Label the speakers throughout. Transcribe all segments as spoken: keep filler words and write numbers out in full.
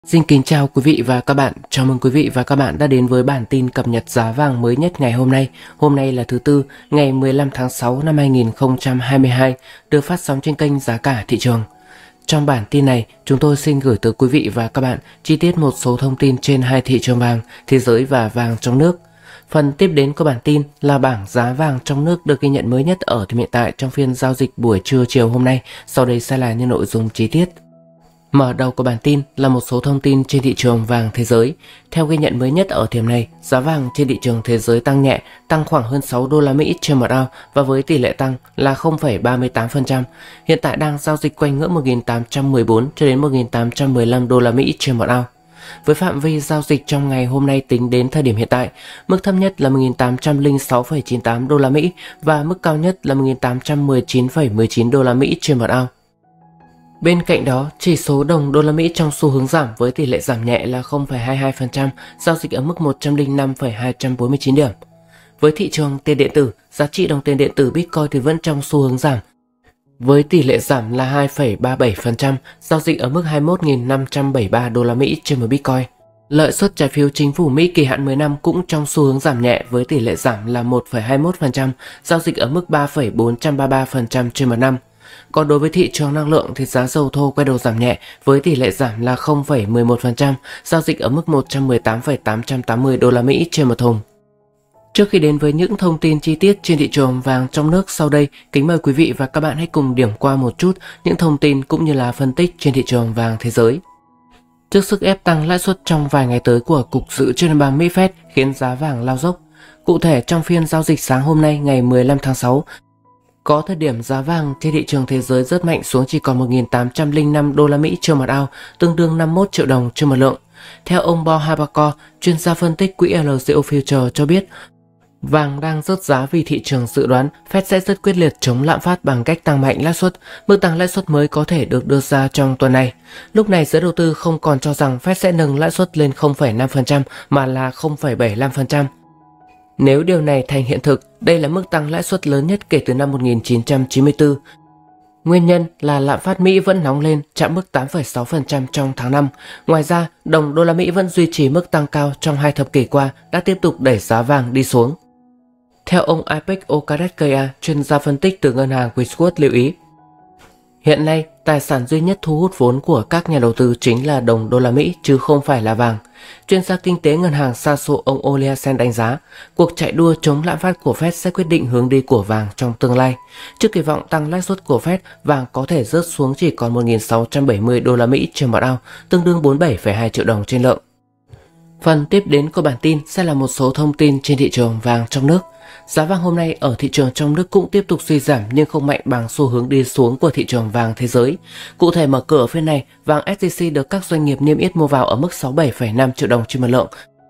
Speaker 1: Xin kính chào quý vị và các bạn. Chào mừng quý vị và các bạn đã đến với bản tin cập nhật giá vàng mới nhất ngày hôm nay. Hôm nay là thứ Tư, ngày mười lăm tháng sáu năm hai nghìn không trăm hai mươi hai, được phát sóng trên kênh Giá cả thị trường. Trong bản tin này, chúng tôi xin gửi tới quý vị và các bạn chi tiết một số thông tin trên hai thị trường vàng, thế giới và vàng trong nước. Phần tiếp đến của bản tin là bảng giá vàng trong nước được ghi nhận mới nhất ở thời điểm hiện tại trong phiên giao dịch buổi trưa chiều hôm nay. Sau đây sẽ là những nội dung chi tiết. Mở đầu của bản tin là một số thông tin trên thị trường vàng thế giới. Theo ghi nhận mới nhất ở thời điểm này, giá vàng trên thị trường thế giới tăng nhẹ, tăng khoảng hơn sáu đô la Mỹ trên một ounce và với tỷ lệ tăng là không phẩy ba mươi tám phần trăm. Hiện tại đang giao dịch quanh ngưỡng một nghìn tám trăm mười bốn cho đến một nghìn tám trăm mười lăm đô la Mỹ trên một ounce. Với phạm vi giao dịch trong ngày hôm nay tính đến thời điểm hiện tại, mức thấp nhất là một nghìn tám trăm lẻ sáu phẩy chín tám đô la Mỹ và mức cao nhất là một nghìn tám trăm mười chín phẩy mười chín đô la Mỹ trên một ounce. Bên cạnh đó, chỉ số đồng đô la Mỹ trong xu hướng giảm với tỷ lệ giảm nhẹ là không phẩy hai mươi hai phần trăm, giao dịch ở mức một trăm lẻ năm phẩy hai trăm bốn mươi chín điểm. Với thị trường tiền điện tử, giá trị đồng tiền điện tử Bitcoin thì vẫn trong xu hướng giảm, với tỷ lệ giảm là hai phẩy ba mươi bảy phần trăm, giao dịch ở mức hai mươi mốt nghìn năm trăm bảy mươi ba đô la Mỹ trên một Bitcoin. Lợi suất trái phiếu chính phủ Mỹ kỳ hạn mười năm cũng trong xu hướng giảm nhẹ với tỷ lệ giảm là một phẩy hai mươi mốt phần trăm, giao dịch ở mức ba phẩy bốn trăm ba mươi ba phần trăm trên một năm. Còn đối với thị trường năng lượng thì giá dầu thô quay đầu giảm nhẹ với tỷ lệ giảm là không phẩy mười một phần trăm, giao dịch ở mức một trăm mười tám phẩy tám trăm tám mươi đô la Mỹ trên một thùng. Trước khi đến với những thông tin chi tiết trên thị trường vàng trong nước sau đây, kính mời quý vị và các bạn hãy cùng điểm qua một chút những thông tin cũng như là phân tích trên thị trường vàng thế giới. Trước sức ép tăng lãi suất trong vài ngày tới của Cục Dự trữ Liên bang Mỹ Fed khiến giá vàng lao dốc. Cụ thể trong phiên giao dịch sáng hôm nay ngày mười lăm tháng sáu, có thời điểm giá vàng trên thị trường thế giới rớt mạnh xuống chỉ còn một nghìn tám trăm lẻ năm đô la Mỹ trên một ounce, tương đương năm mươi mốt triệu đồng trên một lượng. Theo ông Bo Habakor, chuyên gia phân tích quỹ lờ xê o Future cho biết, vàng đang rớt giá vì thị trường dự đoán Fed sẽ rất quyết liệt chống lạm phát bằng cách tăng mạnh lãi suất. Mức tăng lãi suất mới có thể được đưa ra trong tuần này. Lúc này giới đầu tư không còn cho rằng Fed sẽ nâng lãi suất lên không phẩy năm phần trăm mà là không phẩy bảy mươi lăm phần trăm. Nếu điều này thành hiện thực, đây là mức tăng lãi suất lớn nhất kể từ năm một nghìn chín trăm chín mươi tư. Nguyên nhân là lạm phát Mỹ vẫn nóng lên, chạm mức tám phẩy sáu phần trăm trong tháng năm. Ngoài ra, đồng đô la Mỹ vẫn duy trì mức tăng cao trong hai thập kỷ qua đã tiếp tục đẩy giá vàng đi xuống. Theo ông Ipek Okaretkaya, chuyên gia phân tích từ ngân hàng Westwood lưu ý, hiện nay, tài sản duy nhất thu hút vốn của các nhà đầu tư chính là đồng đô la Mỹ chứ không phải là vàng. Chuyên gia kinh tế ngân hàng Saso ông Oliasen đánh giá, cuộc chạy đua chống lạm phát của Fed sẽ quyết định hướng đi của vàng trong tương lai. Trước kỳ vọng tăng lãi suất của Fed, vàng có thể rớt xuống chỉ còn một nghìn sáu trăm bảy mươi đô la Mỹ trên một ounce, tương đương bốn mươi bảy phẩy hai triệu đồng trên lượng. Phần tiếp đến của bản tin sẽ là một số thông tin trên thị trường vàng trong nước. Giá vàng hôm nay ở thị trường trong nước cũng tiếp tục suy giảm nhưng không mạnh bằng xu hướng đi xuống của thị trường vàng thế giới. Cụ thể mở cửa phiên này, vàng ét gi xê được các doanh nghiệp niêm yết mua vào ở mức sáu mươi bảy phẩy năm triệu đồng trên một lượng,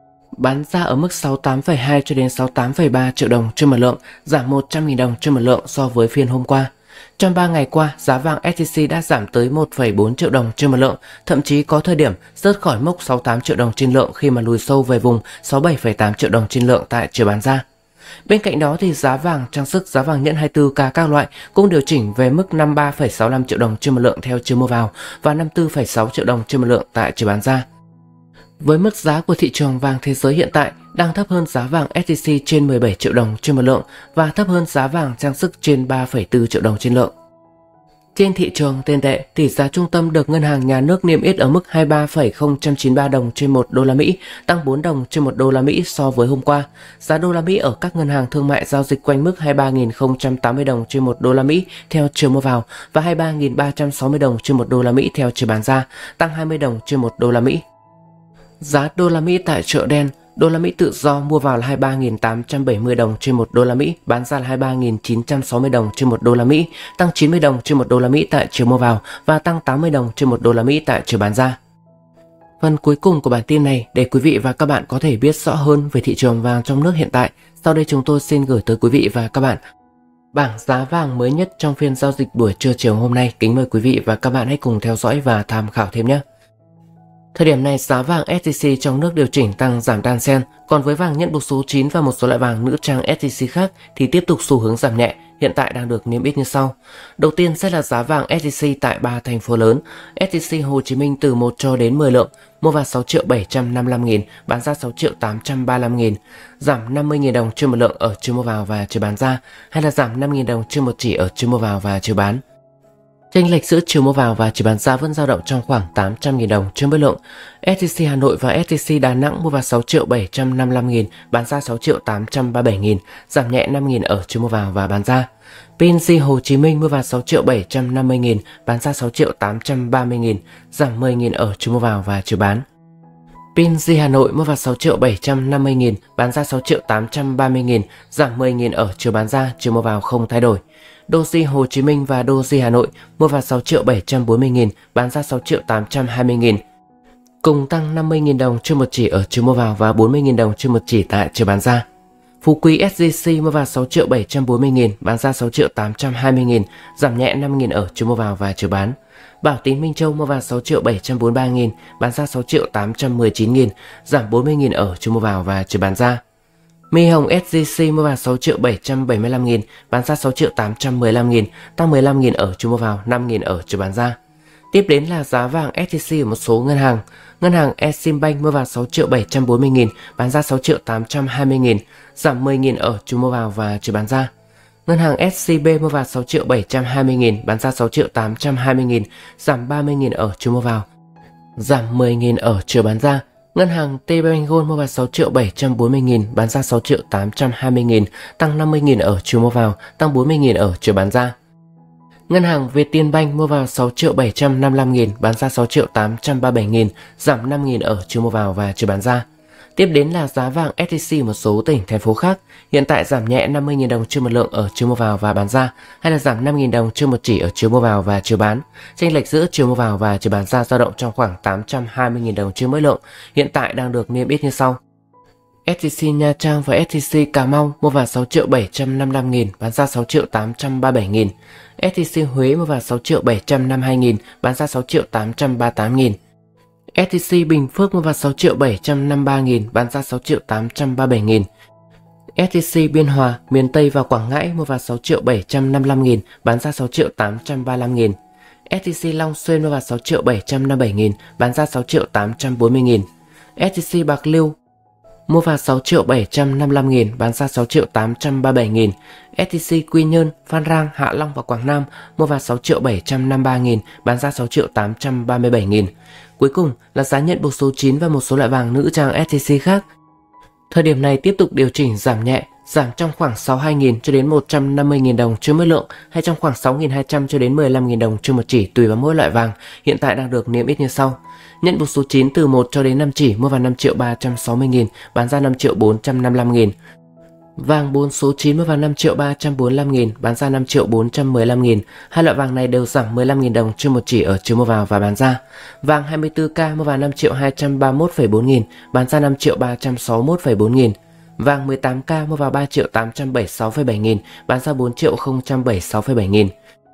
Speaker 1: bán ra ở mức sáu mươi tám phẩy hai cho đến sáu mươi tám phẩy ba triệu đồng trên một lượng, giảm một trăm nghìn đồng trên một lượng so với phiên hôm qua. Trong ba ngày qua, giá vàng ét gi xê đã giảm tới một phẩy bốn triệu đồng trên một lượng, thậm chí có thời điểm rớt khỏi mốc sáu mươi tám triệu đồng trên lượng khi mà lùi sâu về vùng sáu mươi bảy phẩy tám triệu đồng trên lượng tại chiều bán ra. Bên cạnh đó thì giá vàng trang sức, giá vàng nhẫn hai mươi tư ca các loại cũng điều chỉnh về mức năm mươi ba phẩy sáu mươi lăm triệu đồng trên một lượng theo chiều mua vào và năm mươi tư phẩy sáu triệu đồng trên một lượng tại chiều bán ra. Với mức giá của thị trường vàng thế giới hiện tại đang thấp hơn giá vàng ét gi xê trên mười bảy triệu đồng trên một lượng và thấp hơn giá vàng trang sức trên ba phẩy bốn triệu đồng trên lượng. Trên thị trường tiền tệ, tỷ giá trung tâm được ngân hàng nhà nước niêm yết ở mức hai mươi ba phẩy không chín ba đồng trên một đô la Mỹ, tăng bốn đồng trên một đô la Mỹ so với hôm qua. Giá đô la Mỹ ở các ngân hàng thương mại giao dịch quanh mức hai mươi ba nghìn không trăm tám mươi đồng trên một đô la Mỹ theo chiều mua vào và hai mươi ba nghìn ba trăm sáu mươi đồng trên một đô la Mỹ theo chiều bán ra, tăng hai mươi đồng trên một đô la Mỹ. Giá đô la Mỹ tại chợ đen, đô la Mỹ tự do mua vào là hai mươi ba nghìn tám trăm bảy mươi đồng trên một đô la Mỹ, bán ra là hai mươi ba nghìn chín trăm sáu mươi đồng trên một đô la Mỹ, tăng chín mươi đồng trên một đô la Mỹ tại chiều mua vào và tăng tám mươi đồng trên một đô la Mỹ tại chiều bán ra. Phần cuối cùng của bản tin này, để quý vị và các bạn có thể biết rõ hơn về thị trường vàng trong nước hiện tại, sau đây chúng tôi xin gửi tới quý vị và các bạn bảng giá vàng mới nhất trong phiên giao dịch buổi trưa chiều hôm nay. Kính mời quý vị và các bạn hãy cùng theo dõi và tham khảo thêm nhé. Thời điểm này giá vàng ét gi xê trong nước điều chỉnh tăng giảm đan xen, còn với vàng nhẫn buộc số chín và một số loại vàng nữ trang ét gi xê khác thì tiếp tục xu hướng giảm nhẹ, hiện tại đang được niêm yết như sau. Đầu tiên sẽ là giá vàng ét gi xê tại ba thành phố lớn. ét gi xê Hồ Chí Minh từ một cho đến mười lượng, mua vào sáu triệu bảy trăm năm mươi lăm nghìn, bán ra sáu triệu tám trăm ba mươi lăm nghìn, giảm năm mươi nghìn đồng trên một lượng ở chiều mua vào và chiều bán ra, hay là giảm năm nghìn đồng trên một chỉ ở chiều mua vào và chiều bán. Chênh lệch giữa chiều mua vào và chiều bán ra vẫn dao động trong khoảng tám trăm nghìn đồng trên mỗi lượng. ét gi xê Hà Nội và ét gi xê Đà Nẵng mua vào sáu triệu bảy trăm năm mươi lăm nghìn, bán ra sáu triệu tám trăm ba mươi bảy nghìn, giảm nhẹ năm nghìn ở chiều mua vào và bán ra. pê en giê Hồ Chí Minh mua vào sáu triệu bảy trăm năm mươi nghìn, bán ra sáu triệu tám trăm ba mươi nghìn, giảm mười nghìn ở chiều mua vào và chiều bán. pê en giê Hà Nội mua vào sáu triệu bảy trăm năm mươi nghìn, bán ra sáu triệu tám trăm ba mươi nghìn, giảm mười nghìn ở chiều bán ra, chiều mua vào không thay đổi. Doji Hồ Chí Minh và Doji Hà Nội mua vào sáu triệu bảy trăm bốn mươi nghìn, bán ra sáu triệu tám trăm hai mươi nghìn, cùng tăng năm mươi nghìn đồng trên một chỉ ở chiều mua vào và bốn mươi nghìn đồng trên một chỉ tại chiều bán ra. Phú Quý ét gi xê mua vào sáu triệu bảy trăm bốn mươi nghìn, bán ra sáu triệu tám trăm hai mươi nghìn, giảm nhẹ năm nghìn ở chiều mua vào và chiều bán. Bảo Tín Minh Châu mua vào sáu triệu bảy trăm bốn mươi ba nghìn, bán ra sáu triệu tám trăm mười chín nghìn, giảm bốn mươi nghìn ở chiều mua vào và chiều bán ra. My Hồng ét gi xê mua vào sáu triệu bảy trăm bảy mươi lăm nghìn, bán ra sáu triệu tám trăm mười lăm nghìn, tăng mười lăm nghìn ở chiều mua vào, năm nghìn ở chiều bán ra. Tiếp đến là giá vàng ét gi xê ở một số ngân hàng. Ngân hàng Eximbank mua vào sáu triệu bảy trăm bốn mươi nghìn, bán ra sáu triệu tám trăm hai mươi nghìn, giảm mười nghìn ở chiều mua vào và chiều bán ra. Ngân hàng ét xê bê mua vào sáu triệu bảy trăm hai mươi nghìn, bán ra sáu triệu tám trăm hai mươi nghìn, giảm ba mươi nghìn ở chiều mua vào, giảm mười nghìn ở chiều bán ra. Ngân hàng TPBank Gold mua vào sáu triệu bảy trăm bốn mươi nghìn, bán ra sáu triệu tám trăm hai mươi nghìn, tăng năm mươi nghìn ở chiều mua vào, tăng bốn mươi nghìn ở chiều bán ra. Ngân hàng Vietinbank mua vào sáu triệu bảy trăm năm mươi lăm nghìn, bán ra sáu triệu tám trăm ba mươi bảy nghìn, giảm năm nghìn ở chiều mua vào và chiều bán ra. Tiếp đến là giá vàng ét gi xê ở một số tỉnh, thành phố khác. Hiện tại giảm nhẹ năm mươi nghìn đồng trên một lượng ở chiều mua vào và bán ra, hay là giảm năm nghìn đồng trên một chỉ ở chiều mua vào và chiều bán. Chênh lệch giữa chiều mua vào và chiều bán ra dao động trong khoảng tám trăm hai mươi nghìn đồng trên mỗi lượng. Hiện tại đang được niêm yết như sau. ét gi xê Nha Trang và ét gi xê Cà Mau mua vào sáu triệu bảy trăm năm mươi lăm nghìn, bán ra sáu triệu tám trăm ba mươi bảy nghìn. ét gi xê Huế mua vào sáu triệu bảy trăm năm mươi hai nghìn, bán ra sáu triệu tám trăm ba mươi tám nghìn. ét gi xê Bình Phước mua vào sáu triệu bảy trăm năm mươi ba nghìn, bán ra sáu triệu tám trăm ba mươi bảy nghìn. ét gi xê Biên Hòa, miền Tây và Quảng Ngãi mua vào sáu triệu bảy trăm năm mươi lăm nghìn, bán ra sáu triệu tám trăm ba mươi lăm nghìn. ét gi xê Long Xuyên mua vào sáu triệu bảy trăm năm mươi bảy nghìn, bán ra sáu triệu tám trăm bốn mươi nghìn. ét gi xê Bạc Liêu mua vào sáu triệu bảy trăm năm mươi lăm nghìn, bán ra sáu triệu tám trăm ba mươi bảy nghìn. ét gi xê Quy Nhơn, Phan Rang, Hạ Long và Quảng Nam mua vào sáu triệu bảy trăm năm mươi ba nghìn, bán ra sáu triệu tám trăm ba mươi bảy nghìn. Cuối cùng là giá nhận buộc số chín và một số loại vàng nữ trang ét gi xê khác. Thời điểm này tiếp tục điều chỉnh giảm nhẹ, giảm trong khoảng sáu mươi hai nghìn cho đến một trăm năm mươi nghìn đồng trên mỗi lượng, hay trong khoảng sáu nghìn hai trăm cho đến mười lăm nghìn đồng trên một chỉ tùy vào mỗi loại vàng. Hiện tại đang được niêm yết như sau. Nhận buộc số chín từ một cho đến năm chỉ mua vào năm triệu ba trăm sáu mươi nghìn, bán ra năm triệu bốn trăm năm mươi lăm nghìn. Vàng bốn số chín mua vào năm triệu ba trăm bốn mươi lăm nghìn, bán ra năm triệu bốn trăm mười lăm nghìn. Hai loại vàng này đều giảm mười lăm nghìn đồng trên một chỉ ở chiều mua vào và bán ra. Vàng hai mươi tư ca mua vào năm triệu hai trăm ba mươi mốt phẩy bốn nghìn, bán ra năm triệu ba trăm sáu mươi mốt phẩy bốn nghìn. Vàng mười tám ca mua vào ba triệu tám trăm bảy mươi sáu phẩy bảy nghìn, bán ra bốn triệu không trăm bảy mươi sáu phẩy bảy nghìn.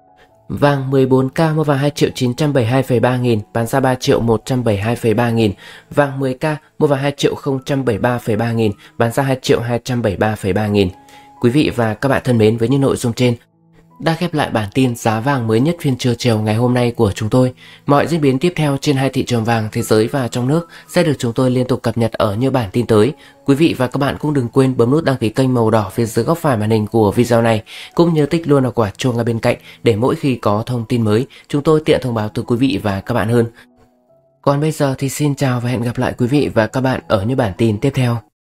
Speaker 1: Vàng mười bốn ca mua vào hai triệu chín trăm bảy mươi hai phẩy ba nghìn, bán ra ba triệu một trăm bảy mươi hai phẩy ba nghìn. Vàng mười ca mua vào hai triệu không trăm bảy mươi ba phẩy ba nghìn, bán ra hai triệu hai trăm bảy mươi ba phẩy ba nghìn. Quý vị và các bạn thân mến, với những nội dung trên đã khép lại bản tin giá vàng mới nhất phiên trưa chiều ngày hôm nay của chúng tôi. Mọi diễn biến tiếp theo trên hai thị trường vàng thế giới và trong nước sẽ được chúng tôi liên tục cập nhật ở những bản tin tới. Quý vị và các bạn cũng đừng quên bấm nút đăng ký kênh màu đỏ phía dưới góc phải màn hình của video này, cũng như tích luôn vào quả chuông ở bên cạnh để mỗi khi có thông tin mới chúng tôi tiện thông báo tới quý vị và các bạn hơn. Còn bây giờ thì xin chào và hẹn gặp lại quý vị và các bạn ở những bản tin tiếp theo.